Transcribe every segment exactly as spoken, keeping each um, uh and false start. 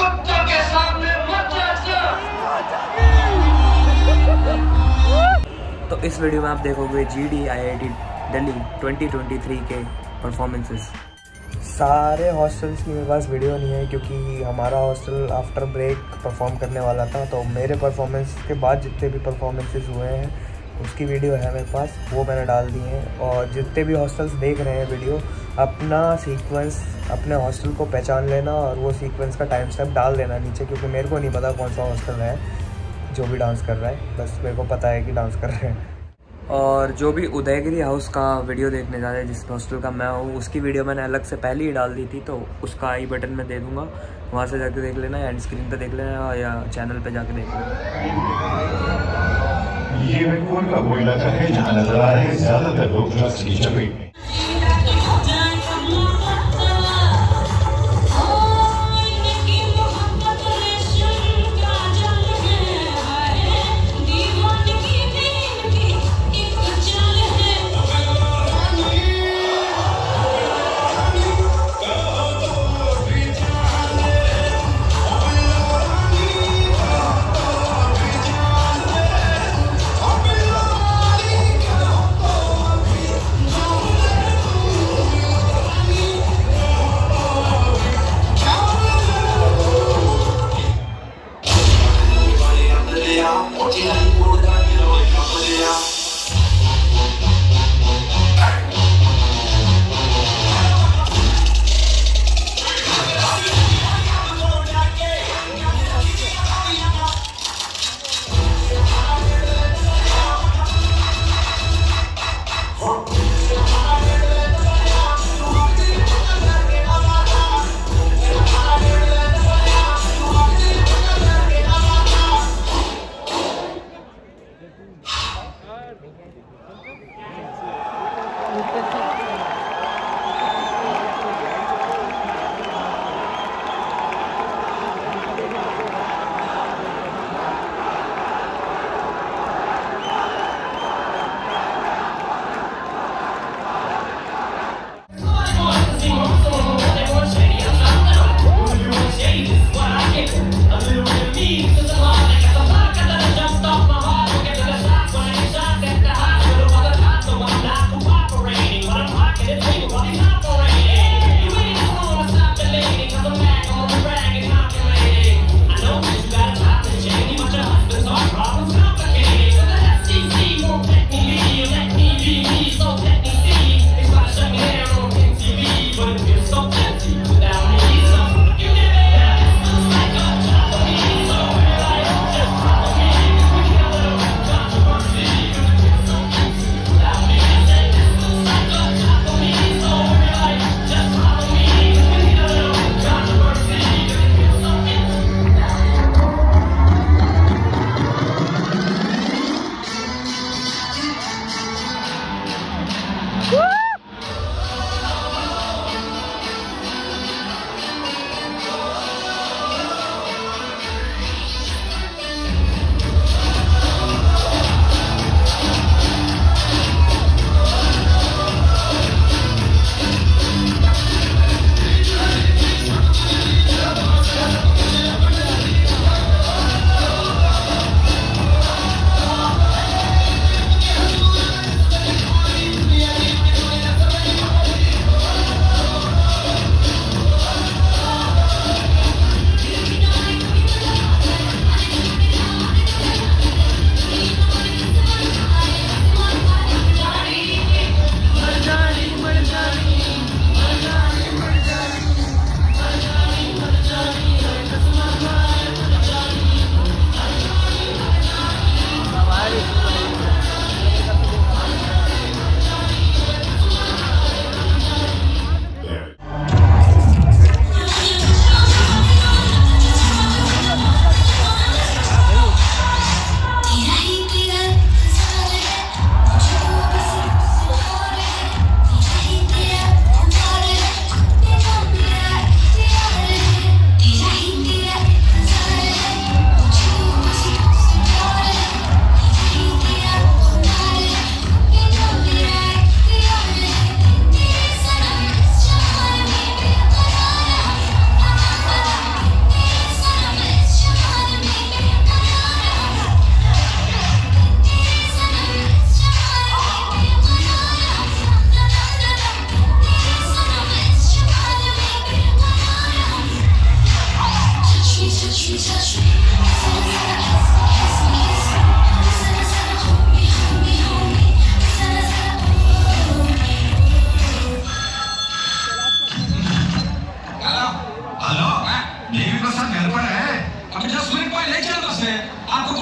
कुत्तों के सामने मत तो इस वीडियो में आप देखोगे जी D I I T Delhi twenty twenty three के परफॉर्मेंसेस। सारे हॉस्टल्स की मेरे पास वीडियो नहीं है क्योंकि हमारा हॉस्टल आफ्टर ब्रेक परफॉर्म करने वाला था, तो मेरे परफॉर्मेंस के बाद जितने भी परफॉर्मेंसेस हुए हैं उसकी वीडियो है मेरे पास, वो मैंने डाल दी है। और जितने भी हॉस्टल्स देख रहे हैं वीडियो, अपना सीक्वेंस अपने हॉस्टल को पहचान लेना और वो सीक्वेंस का टाइम स्टैम्प डाल देना नीचे, क्योंकि मेरे को नहीं पता कौन सा हॉस्टल है जो भी डांस कर रहा है, बस मेरे को पता है कि डांस कर रहे हैं। और जो भी उदयगिरी हाउस का वीडियो देखने जा रहे हैं, जिस हॉस्टल का मैं हूँ, उसकी वीडियो मैंने अलग से पहले ही डाल दी थी, तो उसका आई बटन में दे दूँगा, वहाँ से जाके देख लेना, एंड स्क्रीन पे देख लेना या चैनल पे जाके देख लेना। ये मेटकोट का वो इलाका है जहाँ नजर आ रहे हैं ज्यादातर लोग ड्रग्स की चपेट में।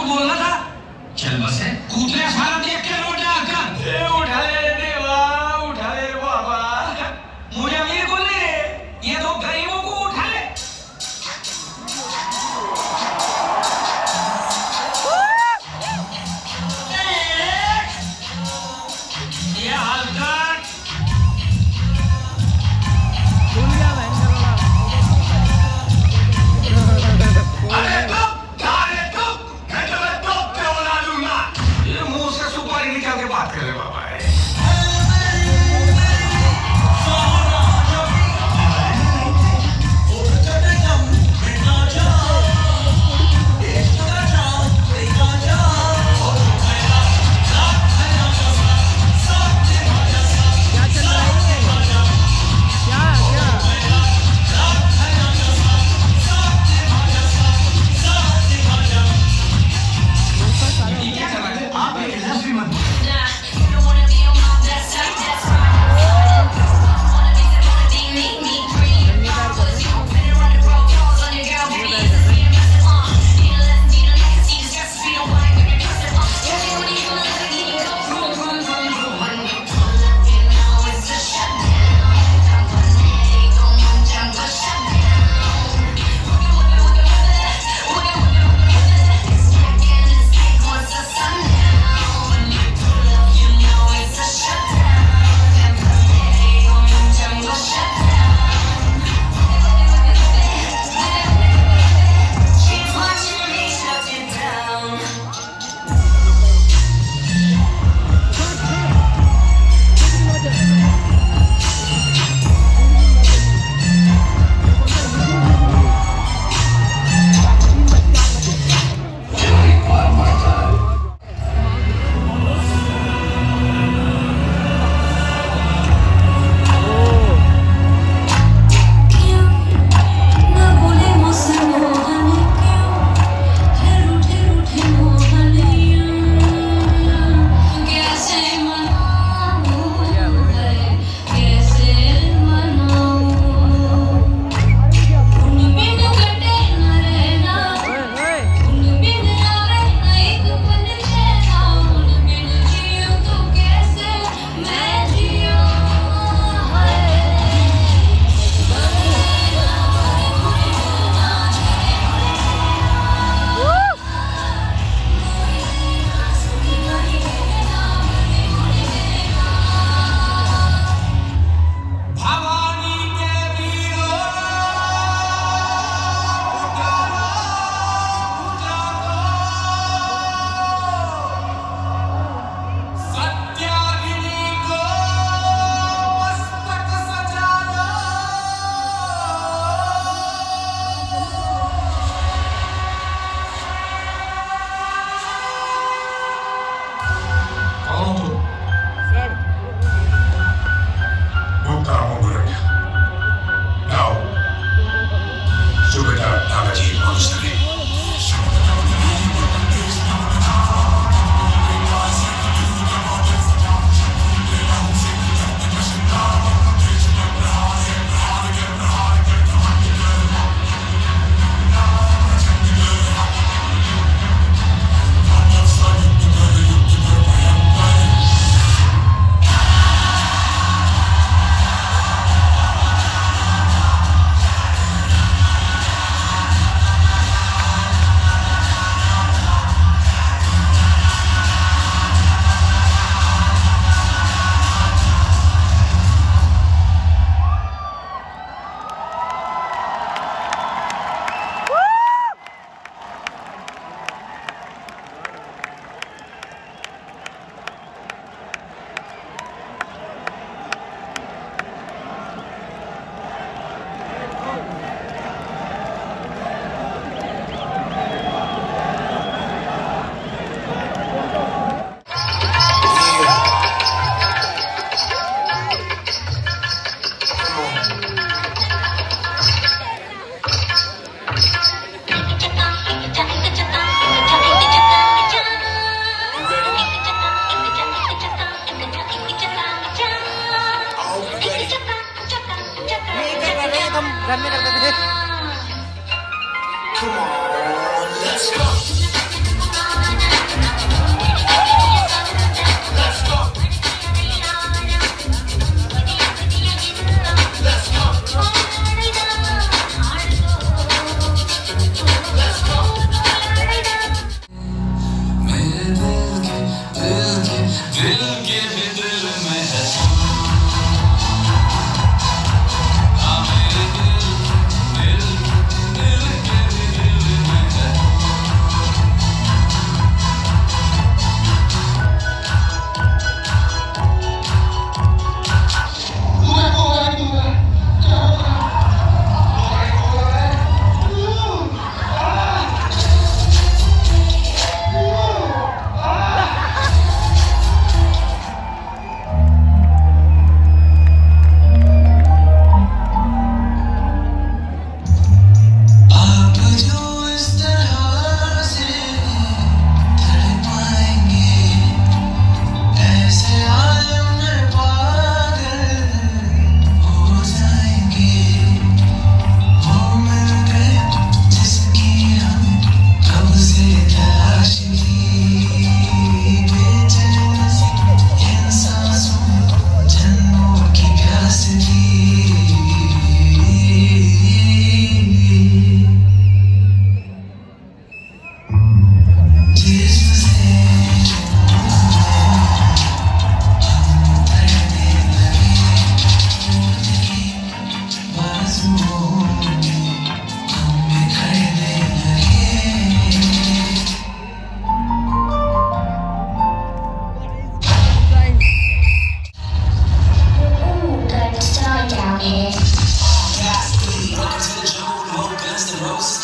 बोलना था। चल बस है कूदने सारा देख के रोड आकर उठा ले देवा, उठा ले बाबा। मुझे अमीर बोल रहे ये तो गरीबों को उठा ले। ये हाल कर अरे तुम, अरे तुम, मैं तुम्हें तुम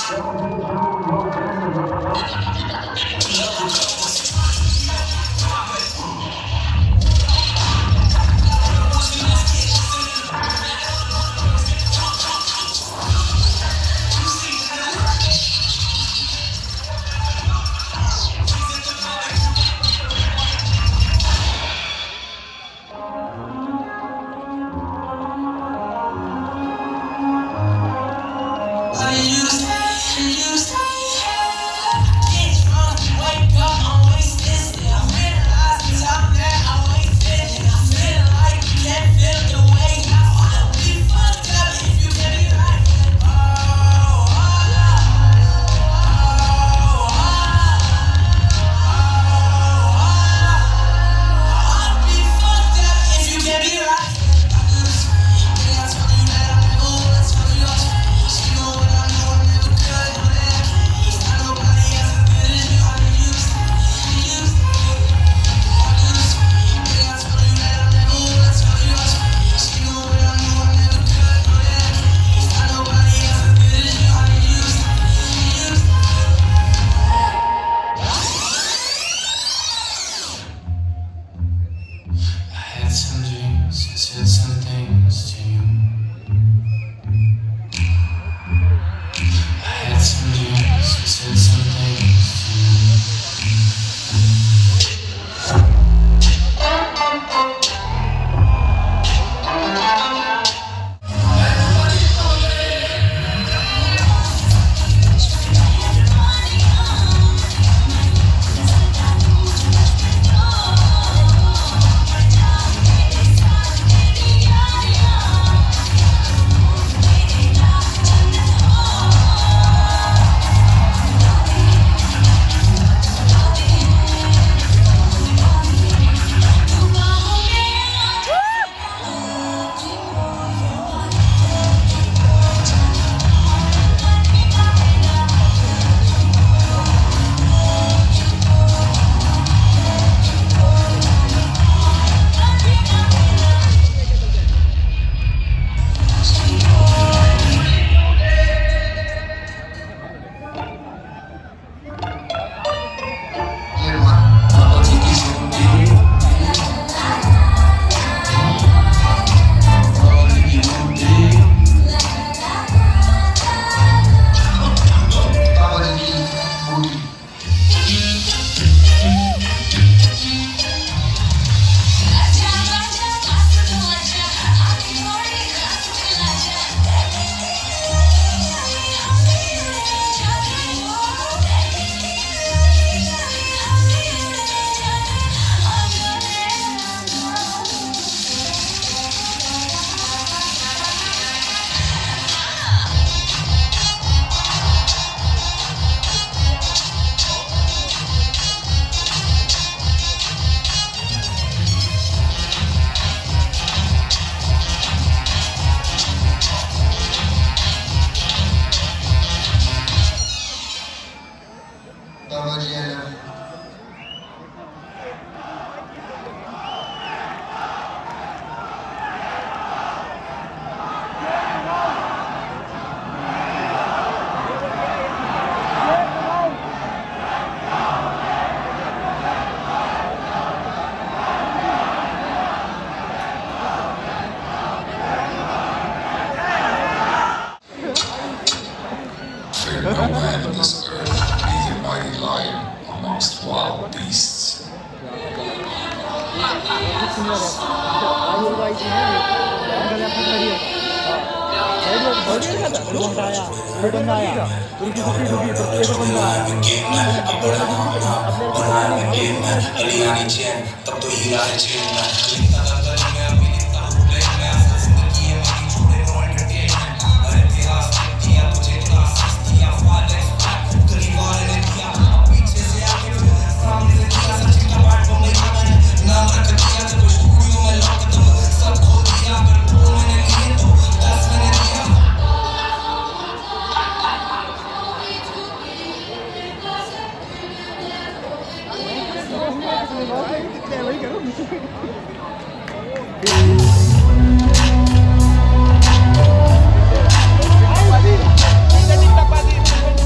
Padi, kita padi.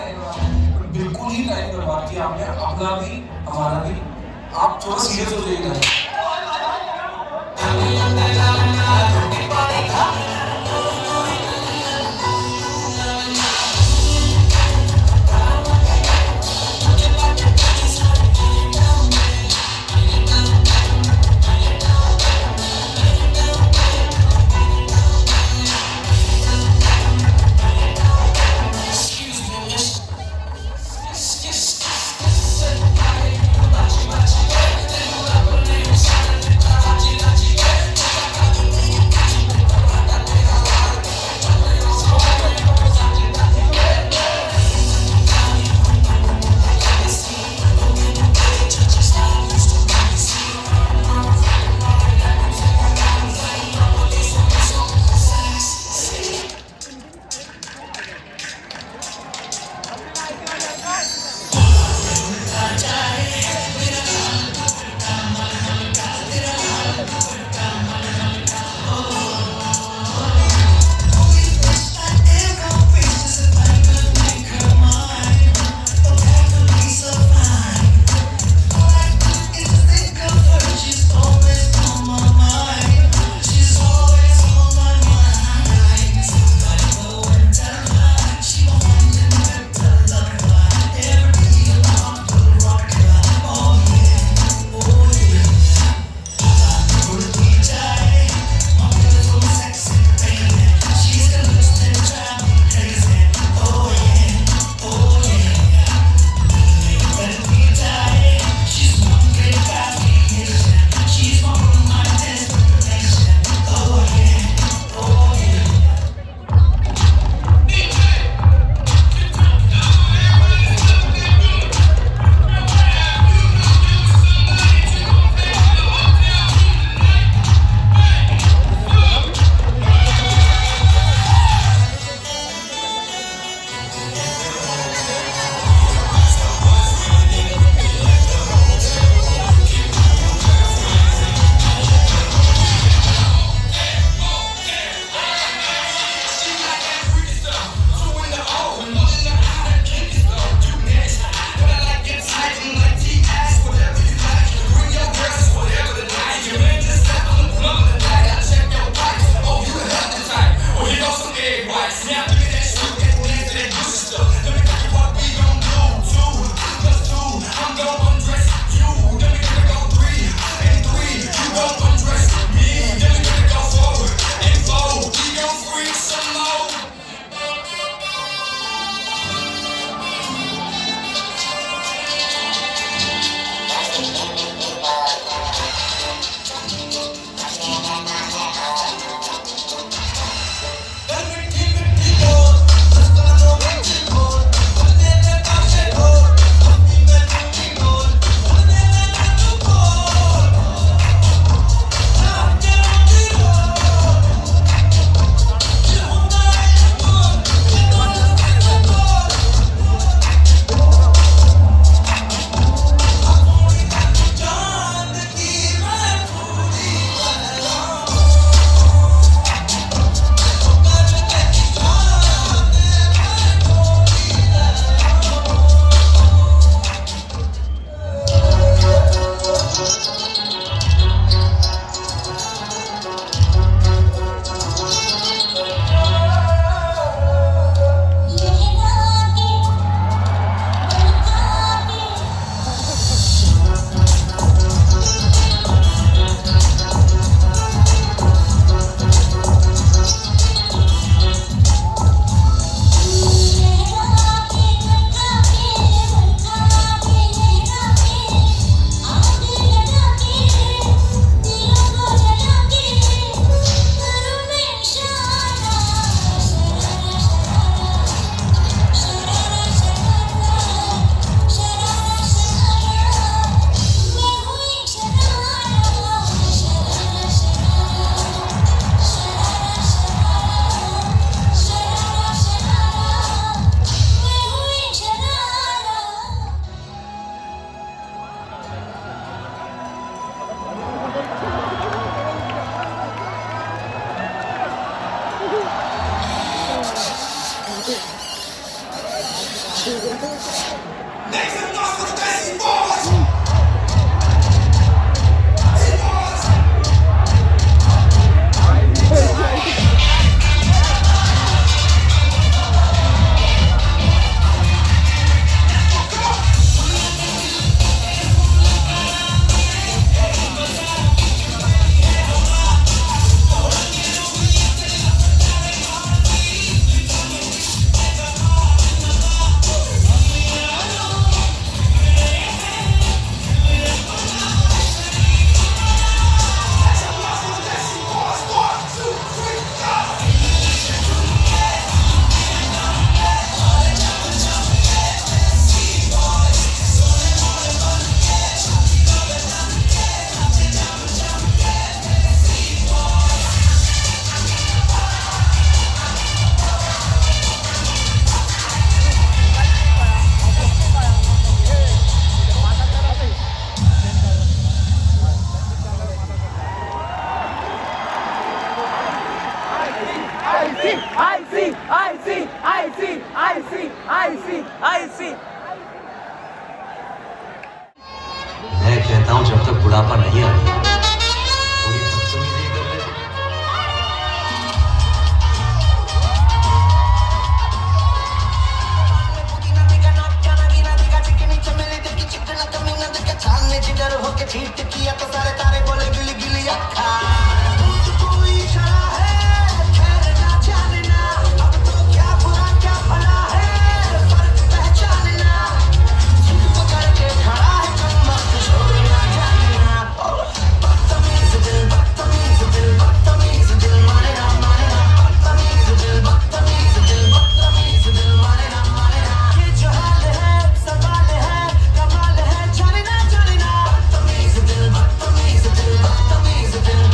बिल्कुल ही टाइम बर्बाद किया आपने, अपना भी हमारा भी। आप थोड़ा सीरियस हो जाइएगा। मैं कहता हूं जब तक बुढ़ापा नहीं आता थोड़ी बदतमीजी कर ले। जिधर होके चीट किया तो सारे तारे बोले गिली गिली अखा। Is it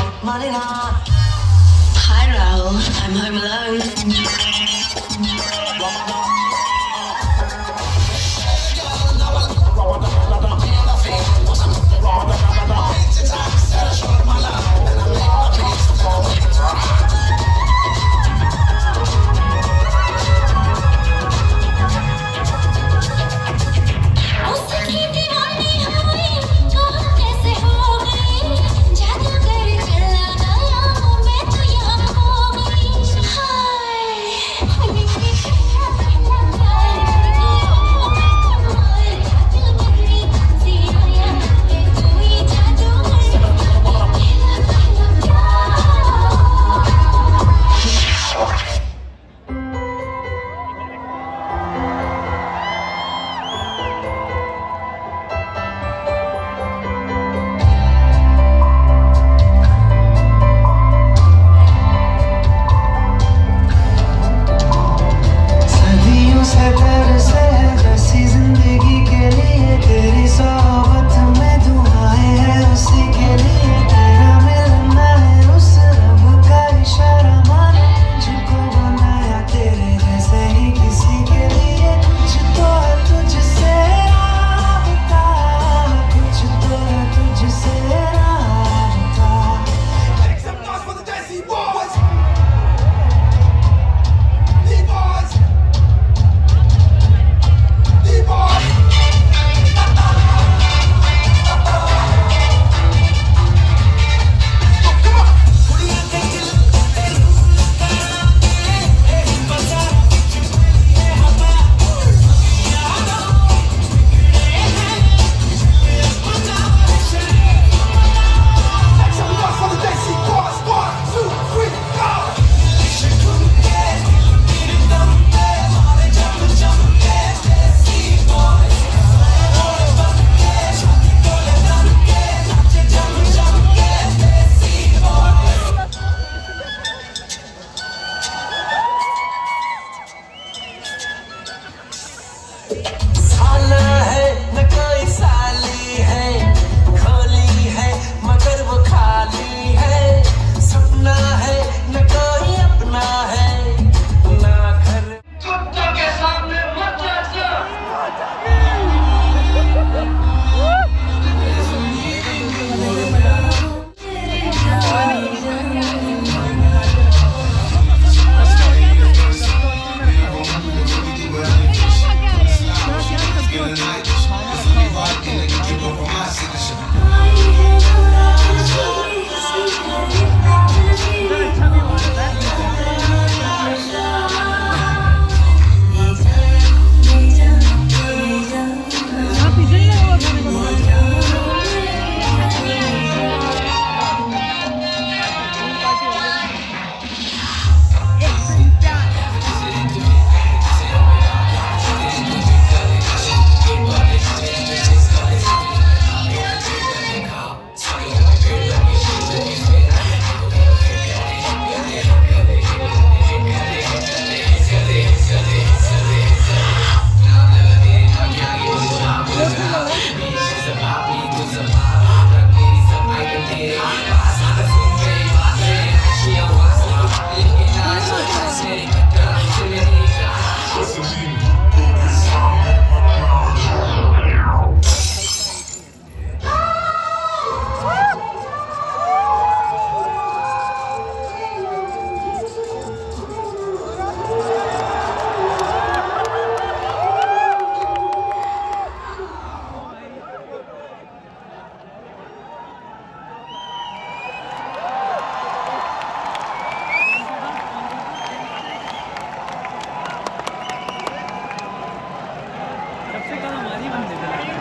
उससे कल हमारी बंदे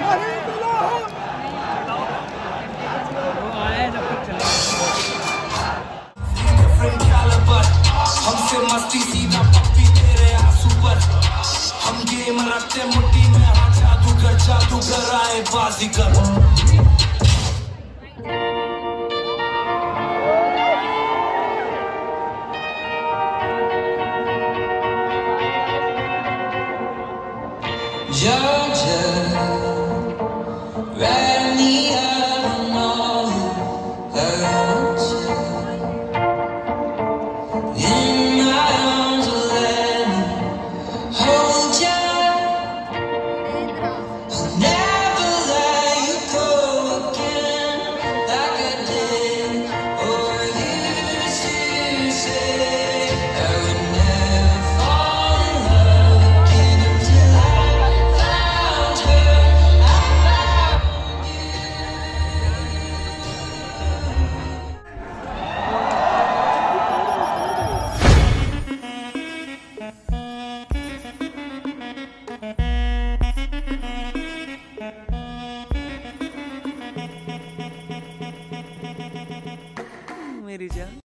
वो आया जब तक चला हमसे मस्ती सीधा पप्पी तेरे आंसू पर हम गेम रखते मुट्ठी में हाँ जादूगर जादूगर आए बाजीगर Georgia, write me out on all the hurt you. In my arms, let me hold you. I'll never let you go again like I did or used to say. I would never fall in love again until I found her. I found you. मेरी जान।